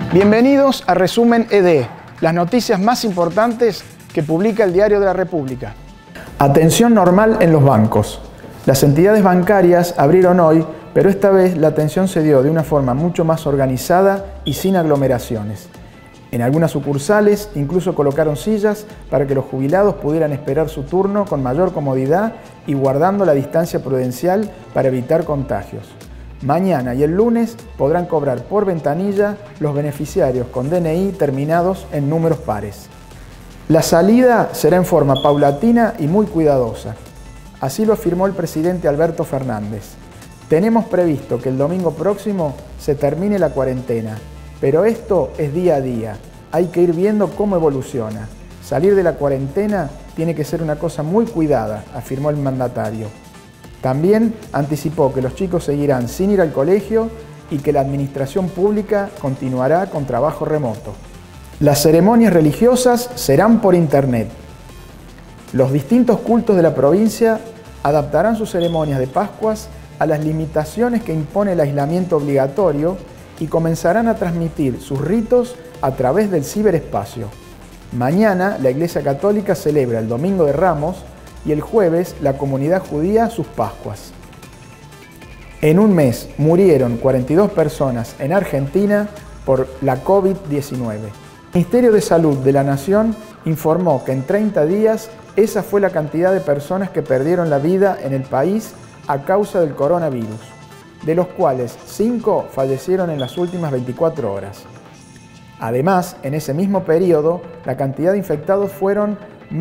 Bienvenidos a Resumen ED, las noticias más importantes que publica el Diario de la República. Atención normal en los bancos. Las entidades bancarias abrieron hoy, pero esta vez la atención se dio de una forma mucho más organizada y sin aglomeraciones. En algunas sucursales incluso colocaron sillas para que los jubilados pudieran esperar su turno con mayor comodidad y guardando la distancia prudencial para evitar contagios. Mañana y el lunes podrán cobrar por ventanilla los beneficiarios con DNI terminados en números pares. La salida será en forma paulatina y muy cuidadosa. Así lo afirmó el presidente Alberto Fernández. Tenemos previsto que el domingo próximo se termine la cuarentena, pero esto es día a día. Hay que ir viendo cómo evoluciona. Salir de la cuarentena tiene que ser una cosa muy cuidada, afirmó el mandatario. También anticipó que los chicos seguirán sin ir al colegio y que la administración pública continuará con trabajo remoto. Las ceremonias religiosas serán por internet. Los distintos cultos de la provincia adaptarán sus ceremonias de Pascuas a las limitaciones que impone el aislamiento obligatorio y comenzarán a transmitir sus ritos a través del ciberespacio. Mañana la Iglesia Católica celebra el Domingo de Ramos y el jueves la comunidad judía sus Pascuas. En un mes murieron 42 personas en Argentina por la COVID-19. El Ministerio de Salud de la Nación informó que en 30 días esa fue la cantidad de personas que perdieron la vida en el país a causa del coronavirus, de los cuales 5 fallecieron en las últimas 24 horas. Además, en ese mismo periodo, la cantidad de infectados fueron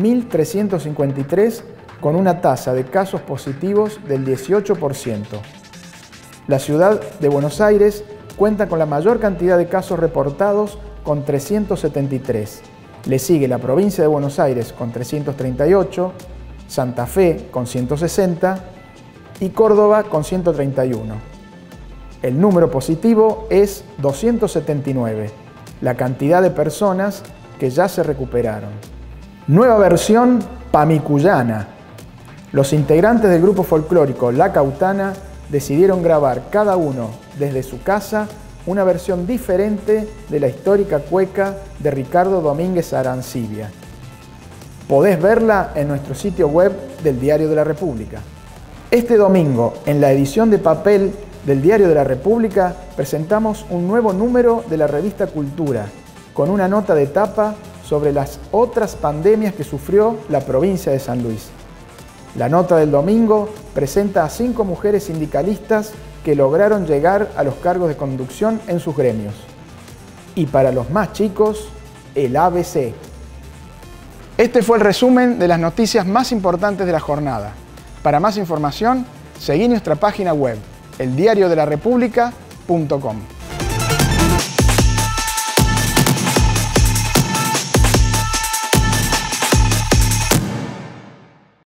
1.353, con una tasa de casos positivos del 18%. La ciudad de Buenos Aires cuenta con la mayor cantidad de casos reportados, con 373. Le sigue la provincia de Buenos Aires con 338, Santa Fe con 160 y Córdoba con 131. El número positivo es 279, la cantidad de personas que ya se recuperaron. Nueva versión pamicuyana. Los integrantes del grupo folclórico La Cautana decidieron grabar cada uno desde su casa una versión diferente de la histórica cueca de Ricardo Domínguez Arancibia. Podés verla en nuestro sitio web del Diario de la República. Este domingo, en la edición de papel del Diario de la República, presentamos un nuevo número de la revista Cultura, con una nota de tapa sobre las otras pandemias que sufrió la provincia de San Luis. La nota del domingo presenta a 5 mujeres sindicalistas que lograron llegar a los cargos de conducción en sus gremios. Y para los más chicos, el ABC. Este fue el resumen de las noticias más importantes de la jornada. Para más información, seguí nuestra página web, eldiariodelarepublica.com.